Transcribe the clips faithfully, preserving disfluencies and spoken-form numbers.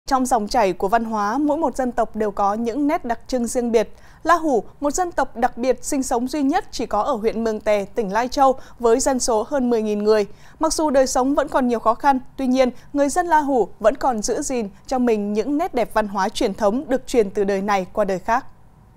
Trong dòng chảy của văn hóa, mỗi một dân tộc đều có những nét đặc trưng riêng biệt. La Hủ, một dân tộc đặc biệt sinh sống duy nhất chỉ có ở huyện Mường Tè, tỉnh Lai Châu, với dân số hơn mười nghìn người. Mặc dù đời sống vẫn còn nhiều khó khăn, tuy nhiên, người dân La Hủ vẫn còn giữ gìn cho mình những nét đẹp văn hóa truyền thống được truyền từ đời này qua đời khác.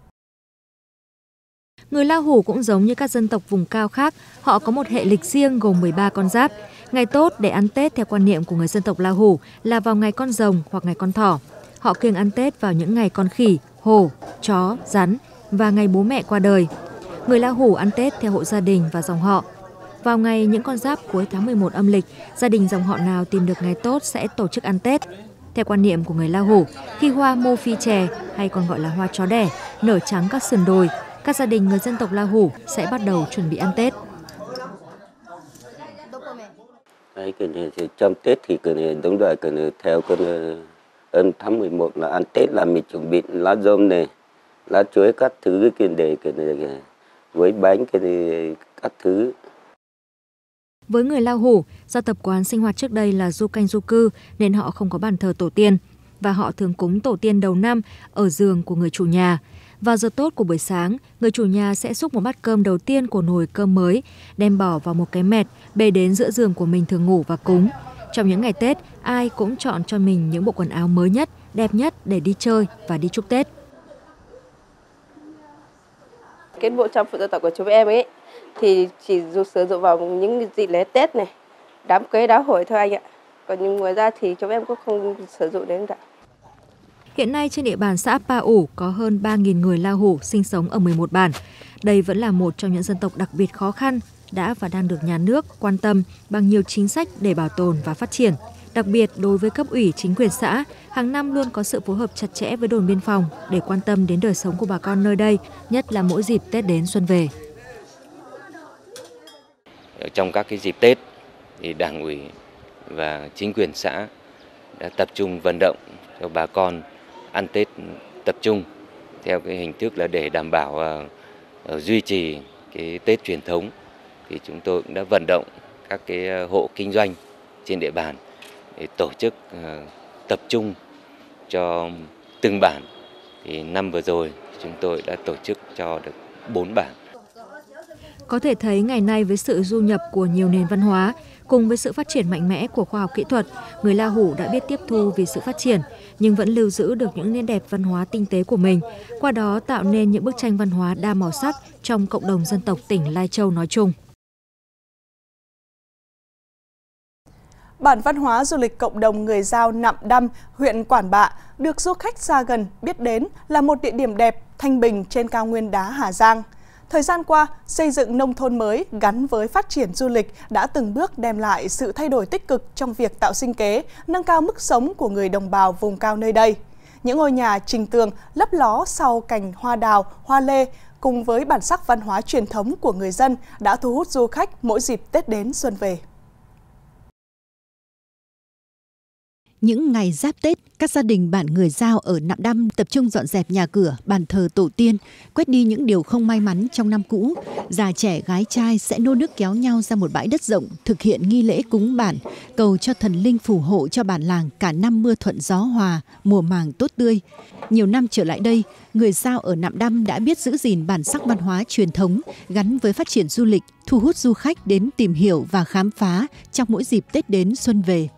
Người La Hủ cũng giống như các dân tộc vùng cao khác, họ có một hệ lịch riêng gồm mười ba con giáp. Ngày tốt để ăn Tết theo quan niệm của người dân tộc La Hủ là vào ngày con rồng hoặc ngày con thỏ. Họ kiêng ăn Tết vào những ngày con khỉ, hổ, chó, rắn và ngày bố mẹ qua đời. Người La Hủ ăn Tết theo hộ gia đình và dòng họ. Vào ngày những con giáp cuối tháng mười một âm lịch, gia đình dòng họ nào tìm được ngày tốt sẽ tổ chức ăn Tết. Theo quan niệm của người La Hủ, khi hoa mô phi chè hay còn gọi là hoa chó đẻ nở trắng các sườn đồi, các gia đình người dân tộc La Hủ sẽ bắt đầu chuẩn bị ăn Tết. Đấy, cái này thì trong Tết thì cái này đúng rồi, cái này theo cái âm tháng mười một là ăn Tết là mình chuẩn bị lá dôm này, lá chuối các thứ cái để cái này với bánh cái này các thứ. Với người La Hủ, do tập quán sinh hoạt trước đây là du canh du cư nên họ không có bàn thờ tổ tiên và họ thường cúng tổ tiên đầu năm ở giường của người chủ nhà. Vào giờ tốt của buổi sáng, người chủ nhà sẽ xúc một bát cơm đầu tiên của nồi cơm mới, đem bỏ vào một cái mẹt, bê đến giữa giường của mình thường ngủ và cúng. Trong những ngày Tết, ai cũng chọn cho mình những bộ quần áo mới nhất, đẹp nhất để đi chơi và đi chúc Tết. Cái bộ trang phục dân tộc của chúng em ấy thì chỉ sử dụng vào những dịp lễ Tết này, đám cưới, đám hội thôi anh ạ. Còn ngoài ra thì chúng em cũng không sử dụng đến cả. Hiện nay trên địa bàn xã Pa ủ có hơn ba nghìn người La Hủ sinh sống ở mười một bản. Đây vẫn là một trong những dân tộc đặc biệt khó khăn, đã và đang được nhà nước quan tâm bằng nhiều chính sách để bảo tồn và phát triển. Đặc biệt đối với cấp ủy chính quyền xã, hàng năm luôn có sự phối hợp chặt chẽ với đồn biên phòng để quan tâm đến đời sống của bà con nơi đây, nhất là mỗi dịp Tết đến xuân về. Trong các cái dịp Tết thì Đảng ủy và chính quyền xã đã tập trung vận động cho bà con ăn Tết tập trung theo cái hình thức là để đảm bảo uh, duy trì cái Tết truyền thống. Thì chúng tôi cũng đã vận động các cái hộ kinh doanh trên địa bàn để tổ chức uh, tập trung cho từng bản. Thì năm vừa rồi chúng tôi đã tổ chức cho được bốn bản. Có thể thấy ngày nay với sự du nhập của nhiều nền văn hóa, cùng với sự phát triển mạnh mẽ của khoa học kỹ thuật, người La Hủ đã biết tiếp thu vì sự phát triển, nhưng vẫn lưu giữ được những nét đẹp văn hóa tinh tế của mình, qua đó tạo nên những bức tranh văn hóa đa màu sắc trong cộng đồng dân tộc tỉnh Lai Châu nói chung. Bản văn hóa du lịch cộng đồng người Dao Nạm Đăm, huyện Quản Bạ, được du khách xa gần biết đến là một địa điểm đẹp, thanh bình trên cao nguyên đá Hà Giang. Thời gian qua, xây dựng nông thôn mới gắn với phát triển du lịch đã từng bước đem lại sự thay đổi tích cực trong việc tạo sinh kế, nâng cao mức sống của người đồng bào vùng cao nơi đây. Những ngôi nhà trình tường lấp ló sau cành hoa đào, hoa lê cùng với bản sắc văn hóa truyền thống của người dân đã thu hút du khách mỗi dịp Tết đến xuân về. Những ngày giáp Tết, các gia đình bản người Dao ở Nạm Đăm tập trung dọn dẹp nhà cửa, bàn thờ tổ tiên, quét đi những điều không may mắn trong năm cũ. Già trẻ gái trai sẽ nô nức kéo nhau ra một bãi đất rộng, thực hiện nghi lễ cúng bản, cầu cho thần linh phù hộ cho bản làng cả năm mưa thuận gió hòa, mùa màng tốt tươi. Nhiều năm trở lại đây, người Dao ở Nạm Đăm đã biết giữ gìn bản sắc văn hóa truyền thống gắn với phát triển du lịch, thu hút du khách đến tìm hiểu và khám phá trong mỗi dịp Tết đến xuân về.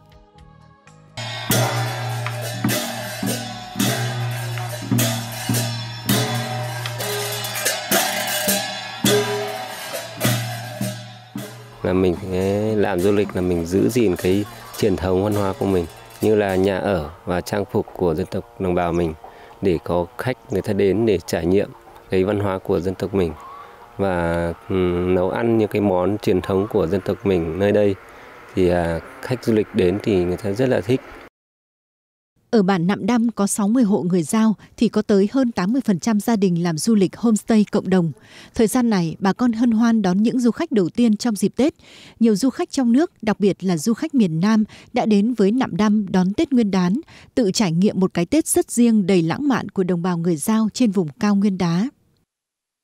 Là mình làm du lịch là mình giữ gìn cái truyền thống văn hóa của mình, như là nhà ở và trang phục của dân tộc đồng bào mình, để có khách người ta đến để trải nghiệm cái văn hóa của dân tộc mình và um, nấu ăn những cái món truyền thống của dân tộc mình nơi đây, thì uh, khách du lịch đến thì người ta rất là thích. Ở bản Nạm Đăm có sáu mươi hộ người Dao thì có tới hơn tám mươi phần trăm gia đình làm du lịch homestay cộng đồng. Thời gian này, bà con hân hoan đón những du khách đầu tiên trong dịp Tết. Nhiều du khách trong nước, đặc biệt là du khách miền Nam, đã đến với Nạm Đăm đón Tết Nguyên đán, tự trải nghiệm một cái Tết rất riêng đầy lãng mạn của đồng bào người Dao trên vùng cao nguyên đá.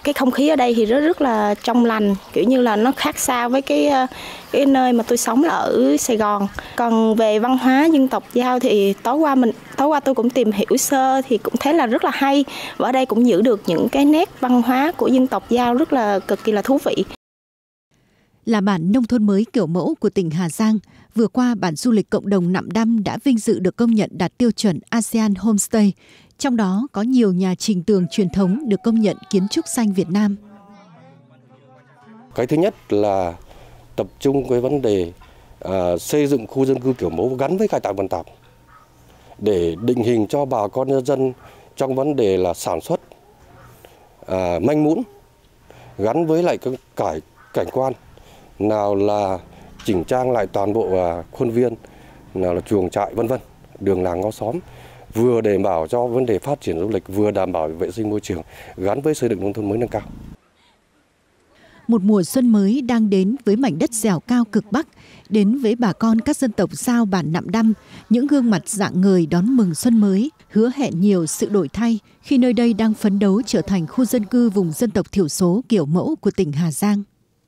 Cái không khí ở đây thì rất rất là trong lành, kiểu như là nó khác xa với cái cái nơi mà tôi sống là ở Sài Gòn. Còn về văn hóa dân tộc Dao thì tối qua mình tối qua tôi cũng tìm hiểu sơ thì cũng thấy là rất là hay, và ở đây cũng giữ được những cái nét văn hóa của dân tộc Dao rất là cực kỳ là thú vị. Là bản nông thôn mới kiểu mẫu của tỉnh Hà Giang, vừa qua bản du lịch cộng đồng Nạm Đăm đã vinh dự được công nhận đạt tiêu chuẩn a sê an Homestay. Trong đó có nhiều nhà trình tường truyền thống được công nhận kiến trúc xanh Việt Nam. Cái thứ nhất là tập trung cái vấn đề à, xây dựng khu dân cư kiểu mẫu gắn với khai thác vận tải để định hình cho bà con nhân dân trong vấn đề là sản xuất à, manh mún gắn với lại cái cải cảnh quan, nào là chỉnh trang lại toàn bộ à, khuôn viên, nào là chuồng trại vân vân, đường làng ngõ xóm, vừa đảm bảo cho vấn đề phát triển du lịch, vừa đảm bảo vệ sinh môi trường gắn với xây dựng nông thôn mới nâng cao. Một mùa xuân mới đang đến với mảnh đất dẻo cao cực Bắc, đến với bà con các dân tộc Dao bản Nạm Đăm, những gương mặt rạng ngời đón mừng xuân mới, hứa hẹn nhiều sự đổi thay khi nơi đây đang phấn đấu trở thành khu dân cư vùng dân tộc thiểu số kiểu mẫu của tỉnh Hà Giang.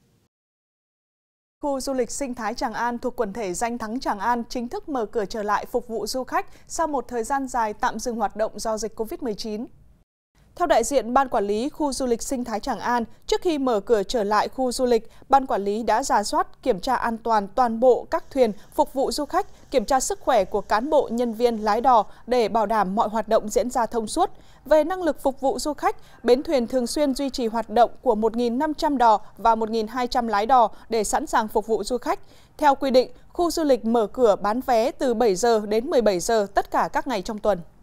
Khu du lịch sinh thái Tràng An thuộc quần thể danh thắng Tràng An chính thức mở cửa trở lại phục vụ du khách sau một thời gian dài tạm dừng hoạt động do dịch Covid mười chín. Theo đại diện Ban Quản lý Khu du lịch sinh thái Tràng An, trước khi mở cửa trở lại khu du lịch, Ban Quản lý đã rà soát, kiểm tra an toàn toàn bộ các thuyền phục vụ du khách, kiểm tra sức khỏe của cán bộ, nhân viên, lái đò để bảo đảm mọi hoạt động diễn ra thông suốt. Về năng lực phục vụ du khách, bến thuyền thường xuyên duy trì hoạt động của một nghìn năm trăm đò và một nghìn hai trăm lái đò để sẵn sàng phục vụ du khách. Theo quy định, khu du lịch mở cửa bán vé từ bảy giờ đến mười bảy giờ tất cả các ngày trong tuần.